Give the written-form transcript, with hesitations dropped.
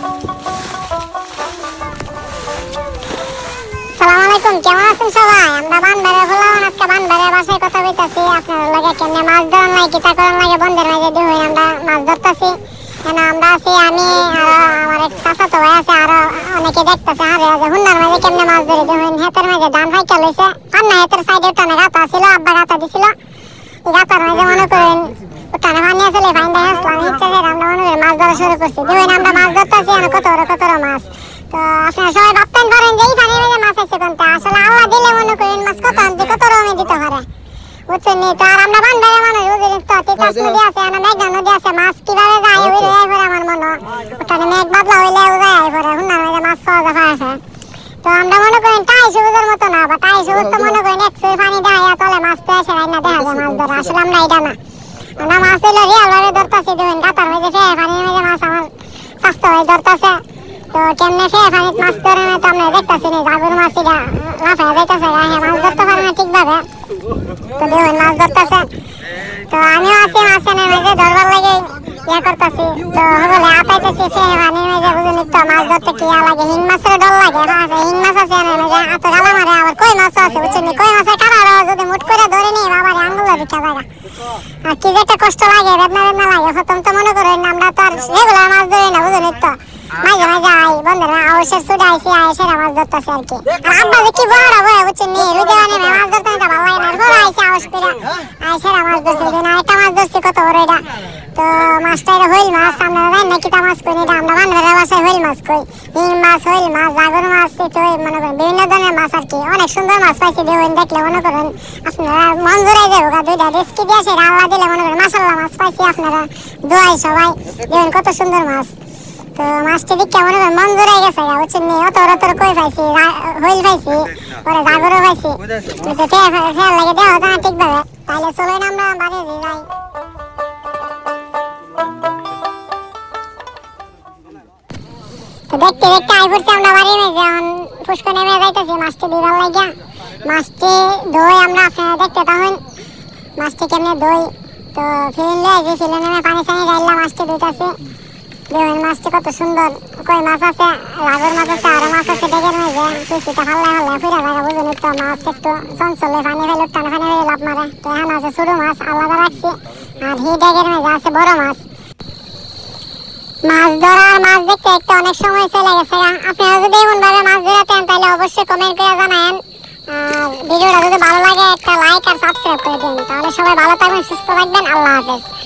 আসসালামু আলাইকুম, কেমন আছেন সবাই? আমরা বানবারে হলাম আজকে বানবারে বাসায় কথা কইতাছি। আপনারা লাগে কেমনে মাছ ধরন লাগে কিতা করন লাগে বন্ধের মাঝে দিয়ে আমরা মাছ ধরতাছি। কেন আমরা আছি, আমি আর আমার এক চাচাতো ভাই আছে, আর অনেকে দেখতাছে আরে আজ হুন্নার মাঝে কেমনে মাছ ধরে দেখুন। হেতের মাঝে ধান ফাইকা লইছে, আর না হেতের সাইডে টানে গাতা ছিল, আব্বা গাতা দিছিল। গাতার মাঝে মনে করেন টানে পানি আসলে ফাইন দেখা আসলাম ইচ্ছা করে আমরা মনে করি মাছ ধরা শুরু করছি। দেখুন আমরা মাছ ধরতাছি, আর কত বড় মাছ। তো আপনারা সবাই ভাবতেন পারেন যে এই পানির মাঝে মাছ আছে কোনটা, আসলে আল্লাহ দিলে মনে করেন মাছ কত আনতে কত রকমের দিতে পারে, বুঝছেন নি? তো আর আমরা বান্ধারে মানুষ বুঝলেন তো, তিতাস নদী আছে, মেঘনা নদী আছে, মাছ কিভাবে যায় ওই পরে আমার মনে ওখানে মেঘ বাদলা হইলে যায় পরে হুন্নার মাঝে মাছ পাওয়া যায়। তো আমরা মনে করেন টাই সবুজের মতো না, বা টাই সবুজ তো মনে করেন এক সুই পানি দেয় তলে মাছ তো এসে না দেখা যায় মাছ ধরে। আসলে আমরা এটা না, আমরা মাছ হইলে রিয়াল ভাবে ধরতেছি। দেখুন গাতার মাঝে ফেয়ে পানির মাঝে মাছ আমার স্বাস্থ্য হয়ে ধরতেছে। তো কেমনে ফেয়ে পানিতে মাছ ধরে না তো আমরা দেখতেছি না, জাগুর মাছ এটা লাফায় যাইতেছে, মাছ ধরতে পারে না ঠিকভাবে। তো দেখুন মাছ ধরতেছে, তো আমিও আছি মাছের মাঝে ধরবার লাগে ইয়া করতেছি। তো বলে আতাইতেছি ফেয়ে পানির মাঝে, বুঝুন তো মাছ ধরতে কি লাগে, হিং মাছের ডর লাগে। হিং মাছ আছে হাতে গালা মারে, আবার কই মাছও আছে, বুঝছেন? কই মাছের কাঁড়া যদি মুট করে ধরে নিই বাবার আঙ্গুল দিতে জায়গা, আর কি যে একটা কষ্ট লাগে, বেদনা লাগে। প্রথম তো মনে করেন আমরা তো আর রেগুলার মাছ ধরি না, বুঝুন তো মাঝে মাঝে আই বন্ধের আওসের সুডে আইসি আইসেরা মাছ ধরতেছে আর কি। আর আব্বা যে কি বড় বয়, বুঝছেন নি? রুদে মানে মাছ ধরতে তো ভালো লাগে না, বড় আইসি আওস করে আইসেরা মাছ ধরছে। আরেকটা মাছ ধরছি কত বড় এটা, তো মাছটা এটা হইল মাছ। আমরা জানি না কিতা মাছ কই, এটা আমরা বান্ধবের বাসায় হইল মাছ কই। হিং মাছ, হইল মাছ, জাগর মাছ, তো মনে করেন বিভিন্ন ধরনের মাছ আর কি। অনেক সুন্দর মাছ পাইছি, দেখুন দেখলে মনে করেন আপনারা মন জোড়াই যাবো। দুইটা রেস্কি দিয়ে সেটা আল্লাহ দিলে মনে করেন মাশাল্লাহ মাছ পাইছি। আপনারা দোয়াই সবাই দেখুন কত সুন্দর মাছ। তো মাছটি দেখে মনে করেন মন জোড়াই গেছে, বুঝছেন নি? অত কই পাইছি, হইল পাইছি, পরে জাগরও পাইছি। তো ফেয়ার লাগে দেওয়া যায় না ঠিকভাবে, তাহলে চলো না আমরা বাড়ি যাই। তো দেখতে দেখতে আই পড়ছি আমরা বাড়ির মেঝে, এখন পুষ্ক নেমে যাইতেছি মাছটি দিবার লাগিয়া। মাছটি দই আমরা আপনারা দেখতে তখন মাছটি কেমনে দই। তো ফিলিন লয়ে যে ফিলিনে পানি সানি ডাইলা মাছটি ধুইতাছি। দেখুন মাছটি কত সুন্দর, কই মাছ আছে, লাগর মাছ আছে, আরো মাছ আছে ডেগের মেঝে। কুচিটা ফাল্লায় ফুরা জায়গা, বুঝুন তো মাছ একটু চঞ্চলে পানি ফেলে টানা পানি ফেলে লাভ মারে। তো এখন আছে ছোট মাছ আলাদা রাখছি, আর হি ডেগের মেঝে আছে বড় মাছ। মাছ ধরা আর মাছ দেখতে একটু অনেক সময় চলে গেছে। আপনারা যদি এমন ভাবে মাছ ধরাতেন তাহলে অবশ্যই কমেন্ট করে জানায়েন। আর ভিডিওটা যদি ভালো লাগে একটা লাইক আর সাবস্ক্রাইব করে দিন। তাহলে সবাই ভালো থাকবেন, সুস্থ থাকবেন। আল্লাহ হাফেজ।